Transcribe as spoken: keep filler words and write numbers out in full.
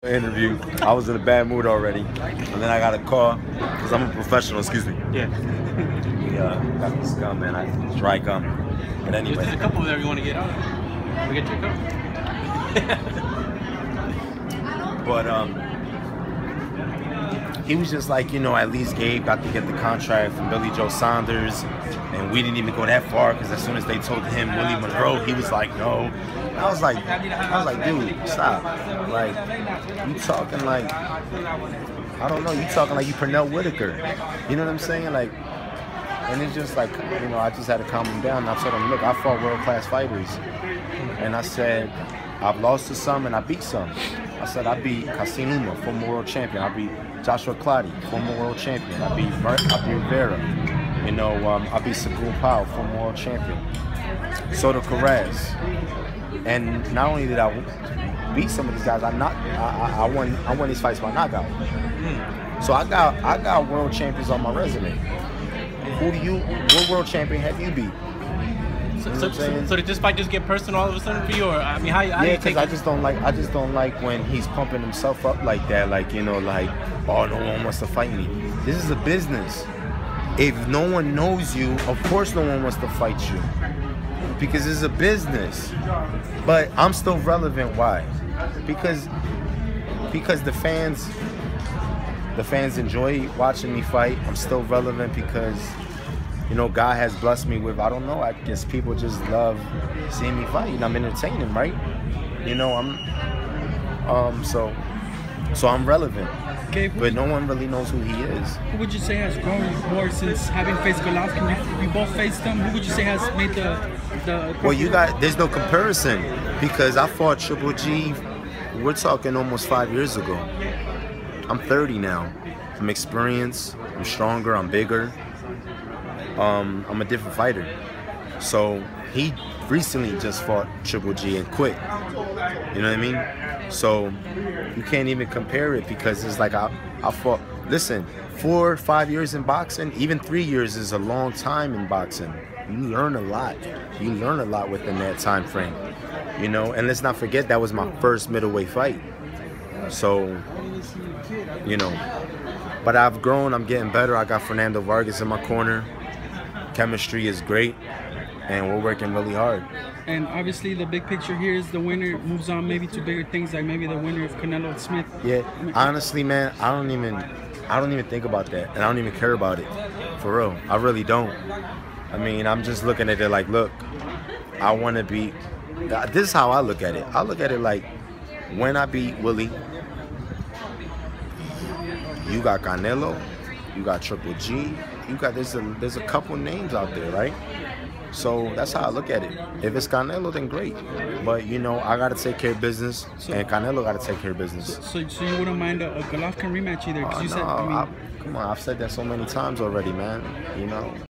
Interview. I was in a bad mood already, and then I got a call because I'm a professional. Excuse me. Yeah. We uh, got this gum, man. I dry gum. But anyway, there's a couple there you want to get out. We get your cup. But um, he was just like, you know, at least Gabe got to get the contract from Billy Joe Saunders, and we didn't even go that far because as soon as they told him Willie Monroe, he was like, no. And I was like, I was like, dude, stop. Like, you talking like, I don't know, you talking like you Pernell Whitaker. You know what I'm saying? Like, and it's just like, you know, I just had to calm him down. And I told him, look, I fought world-class fighters. And I said, I've lost to some and I beat some. I said, I beat Kasim Uma, former world champion. I beat Joshua Clottey, former world champion. I beat, I beat Rivera. You know, um, I beat Sagul Powell, former world champion. Soto Carrez. And not only did I beat some of these guys, I not I, I won I won these fights by knockout. So I got I got world champions on my resume. Who do you what world champion have you beat? So, so, so, so did this fight just get personal all of a sudden for you, or I mean, how, how yeah, do you take I it? just don't like I just don't like when he's pumping himself up like that, like, you know, like, oh, no one wants to fight me. This is a business. If no one knows you, of course no one wants to fight you. Because it's a business. But I'm still relevant. Why? Because because the fans the fans enjoy watching me fight. I'm still relevant because, you know, God has blessed me with, I don't know, I guess people just love seeing me fight. And I'm entertaining, right? You know, I'm um so so I'm relevant. Gabe, but no one really knows who he is. Who would you say has grown more since having faced Golovkin? You, you both faced him. Who would you say has made the the? Well, you got there's no comparison because I fought Triple G. We're talking almost five years ago. I'm thirty now. I'm experienced. I'm stronger. I'm bigger. Um, I'm a different fighter. So he recently just fought Triple G and quit. You know what I mean? So you can't even compare it because it's like I, I fought. Listen, four, five years in boxing, even three years is a long time in boxing. You learn a lot. You learn a lot within that time frame. You know, and let's not forget that was my first middleweight fight. So, you know, but I've grown. I'm getting better. I got Fernando Vargas in my corner. Chemistry is great, and we're working really hard. And obviously the big picture here is the winner moves on maybe to bigger things, like maybe the winner of Canelo Smith. Yeah, honestly, man, I don't even, I don't even think about that, and I don't even care about it, for real. I really don't. I mean, I'm just looking at it like, look, I want to beat. This is how I look at it. I look at it like, when I beat Willie, you got Canelo, you got Triple G, you got there's a there's a couple names out there, right? So that's how I look at it. If it's Canelo, then great. But, you know, I got to take care of business, so, and Canelo got to take care of business. So, so you wouldn't mind a, a Golovkin rematch either? Cause uh, you no, said, I mean, I, come on, I've said that so many times already, man. You know.